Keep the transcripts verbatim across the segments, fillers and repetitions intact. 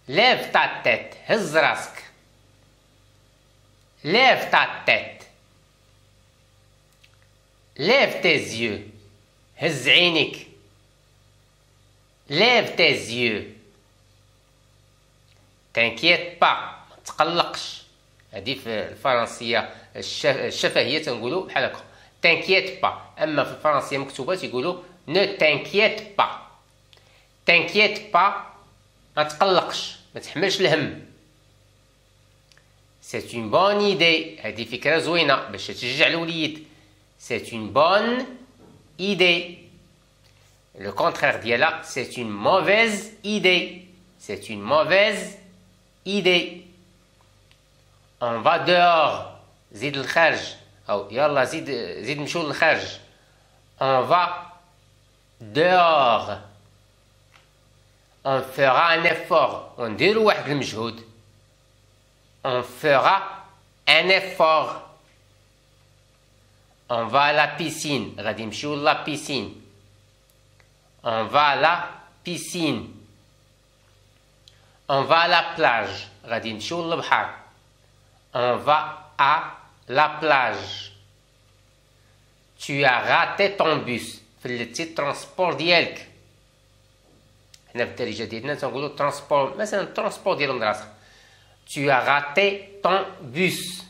Lève ta tête. هز راسك. Lève ta tête. Lève tes yeux. هز عينيك. Lève tes yeux. T'inquiète pas. ما تقلقش. هذه في الفرنسية الشفهية تنقولوا بحال هكا. T'inquiète pas. أما في الفرنسية مكتوبة تيقولوا ne t'inquiète pas. T'inquiète pas. ما تقلقش. ما تحملش الهم. C'est une bonne idée. هذه فكرة زوينة باش تشجع الوليد. C'est une bonne idée. Le contraire ديالها c'est une mauvaise idée. C'est une mauvaise idée. On va dehors. زيد للخارج. أو يلا زيد زيد نمشيو للخارج. On va dehors. On fera un effort. ونديرو واحد المجهود. On fera un effort. On va à la piscine. غادي نمشيو لا piscine. On va à la piscine. On va à la plage. غادي نمشيو للبحر. On va à la plage. Tu as raté ton bus. فلتي الترونسبور ديالك. حنا في الدارجة ديالنا تنقولو ترونسبور مثلا الترونسبور ديال المدرسة. Tu as raté ton bus.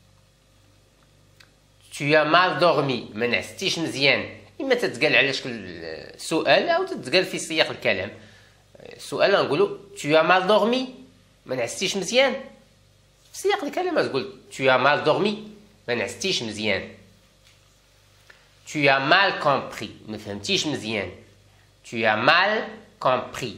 Tu as mal dormi. ما نعستيش مزيان. إما تتقال على شكل سؤال أو تتقال في سياق الكلام. السؤال نقولو Tu as mal dormi. ما نعستيش مزيان. في سياق الكلام تقول Tu as mal dormi. ما نعستيش مزيان. Tu as mal compris. ما فهمتيش مزيان. Tu as mal compris.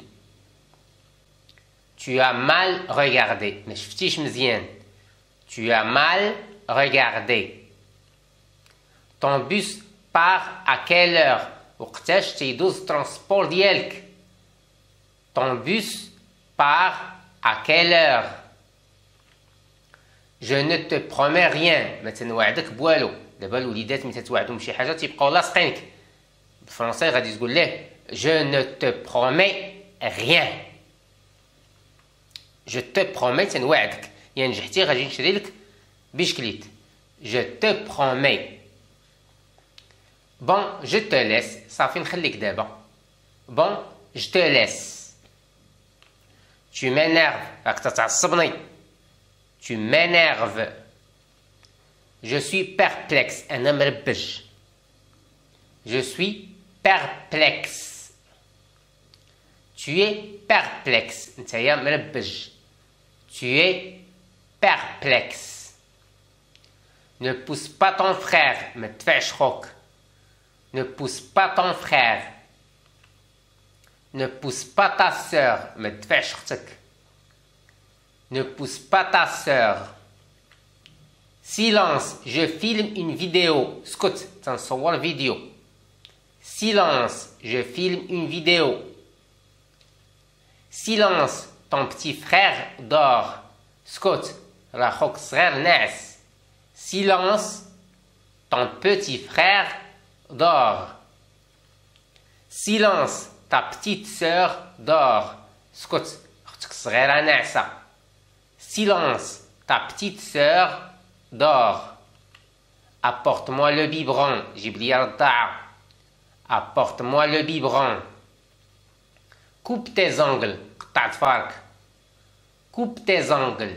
Tu as mal regardé. ما شفتيش مزيان. Tu as mal regardé. Ton bus part à quelle heure? وقتاش تيدوز الترونسبور ديالك. Ton bus part à quelle heure? Je ne te promets rien. ما تنوعدك بوالو. دابا الوليدات ملي تتوعدهم بشي حاجه تيبقاو لاصقينك. بالفرنسي غادي تقول ليه Je ne te promets rien. Je te promets تنوعدك. يعني نجحتي غادي نشري لك بشكليت. Je te promets. Bon, je te laisse. صافي نخليك دابا. Bon, je te laisse. Tu m'énerves. راك تتعصبني. Tu m'énerves. Je suis perplexe. أنا مربج. Je suis perplexe. Tu es perplexe. نتايا مربج. Tu es perplexe. Ne pousse pas ton frère. ما تدفعش خوك. Ne pousse pas ton frère. Ne pousse pas ta sœur. ما تدفعش اختك. Ne pousse pas ta sœur. Silence. Je filme une vidéo. اسكت. تنصور فيديو. Silence. Je filme une vidéo. Silence. Ton petit frère dort. اسكت. راه خوك الصغير ناعس. Silence. Ton petit frère dort. Silence. Ta petite sœur dort. اسكت. اختك الصغيرة ناعسة. Silence. Ta petite sœur dort. Apporte-moi le biberon. جيب لي الرضاعة. Apporte-moi le biberon. Coupe tes ongles. قطع ظفارك. Coupe tes ongles.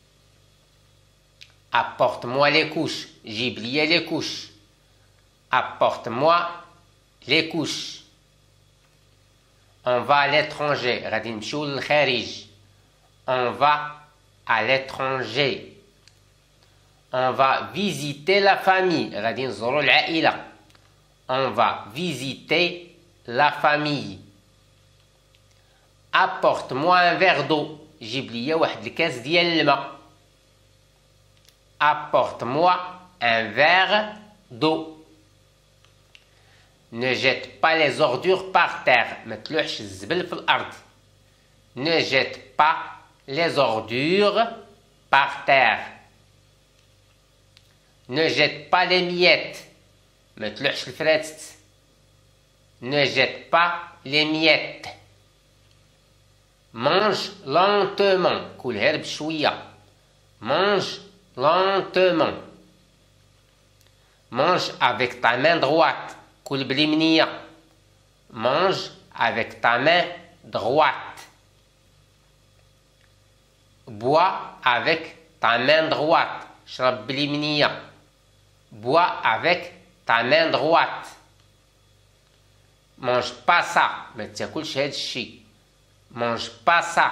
Apporte-moi les couches. جيب لي les couches. Apporte-moi les couches. On va à l'étranger. غادي نمشيو للخارج. On va à l'étranger. On va visiter la famille. غادي نزورو العائلة. On va visiter la famille. Apporte-moi un verre d'eau. جيب لي واحد الكاس ديال الماء. Apporte-moi un verre d'eau. Ne jette pas les ordures par terre. ما تلوحش الزبل في الأرض. Ne jette pas les ordures par terre. Ne jette pas les miettes. ما تلوحش الفراتت. Ne jette pas les miettes. mange lentement. كلها بشوية. Mange lentement. Mange avec ta main droite. كل باليمنية. Mange avec ta main droite. Bois avec ta main droite. شرب باليمنية. Bois avec ta main droite. Mange pas ça. ما تاكلش هاد الشي. Mange pas ça.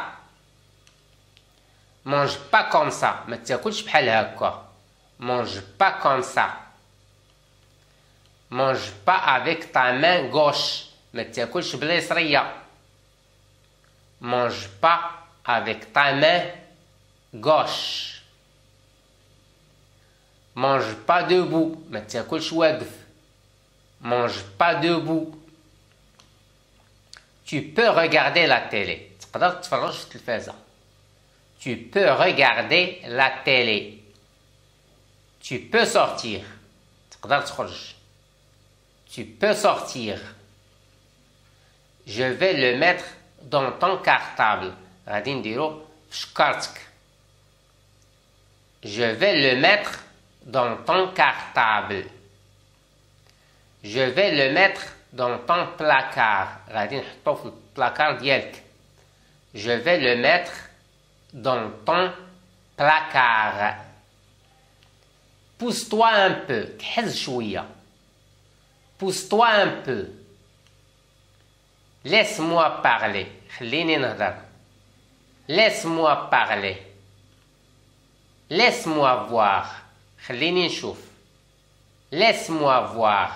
Mange pas comme ça. ما تاكلش بحال هكا. Mange pas comme ça. Mange pas avec ta main gauche. ما تاكلش باليسرية. Mange pas avec ta main gauche. Mange pas debout. ما تاكلش واقف. Mange pas debout. Tu peux regarder la télé. تقدر تتفرج في التلفازة. Tu peux regarder la télé. Tu peux sortir. تقدر تخرج. Tu peux sortir. Je vais le mettre dans ton cartable. غادي نديرو في شكارتك. Je vais le mettre dans ton cartable. Je vais le mettre dans ton placard. غادي نحطو في البلاكار ديالك. Je vais le mettre dans ton placard. Pousse-toi un peu. كحز شوية. Pousse-toi un peu. Laisse-moi parler. خليني نهضر. Laisse-moi parler. Laisse-moi voir. خليني نشوف. Laisse-moi voir.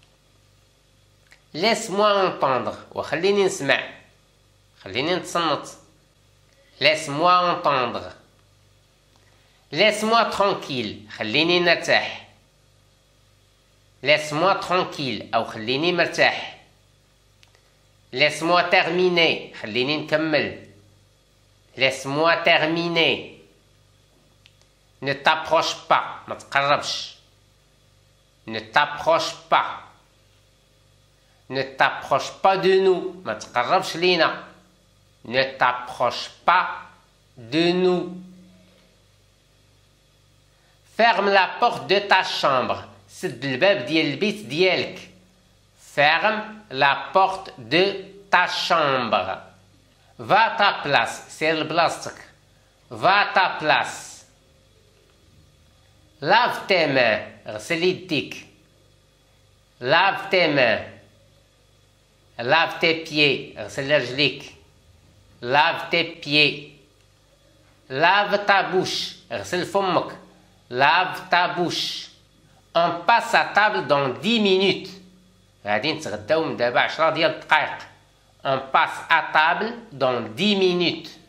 Laisse-moi entendre. وخليني نسمع. خليني نتصنت. Laisse-moi entendre. Laisse-moi tranquille. خليني نرتاح. Laisse-moi tranquille. أو خليني مرتاح. Laisse-moi terminer. خليني نكمل. Laisse-moi terminer. Ne t'approche pas. ما تقربش. Ne t'approche pas. Ne t'approche pas de nous. ما تقربش لينا. Ne t'approche pas de nous. Ferme la porte de ta chambre. سد الباب ديال البيت ديالك. Ferme la porte de ta chambre. Va à ta place. سير لبلاصتك. Va à ta place. Lave tes mains. غسل يديك. Lave tes mains. Lave tes pieds. غسل رجليك. Lave tes pieds. Lave ta bouche. غسل فمك. Lave ta bouche. On passe à table dans dix minutes. غادي نتغداو من دابا عشرة ديال الدقائق. On passe à table dans dix minutes.